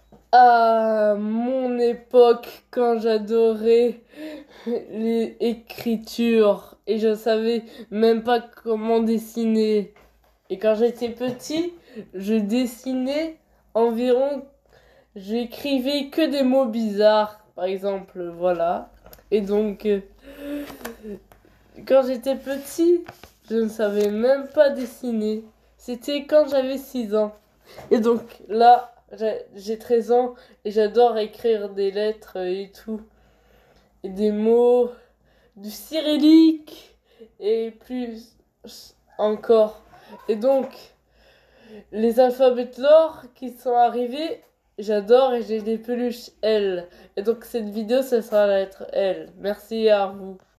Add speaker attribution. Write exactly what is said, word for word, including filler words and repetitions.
Speaker 1: À mon époque, quand j'adorais l'écriture et je savais même pas comment dessiner. Et quand j'étais petit, je dessinais environ, j'écrivais que des mots bizarres, par exemple, voilà. Et donc, euh, quand j'étais petit, je ne savais même pas dessiner. C'était quand j'avais six ans. Et donc là, j'ai j'ai treize ans et j'adore écrire des lettres et tout. Et des mots, du cyrillique et plus encore. Et donc, les alphabets de l'or qui sont arrivés, j'adore et j'ai des peluches L. Et donc cette vidéo, ça sera la lettre L. Merci à vous.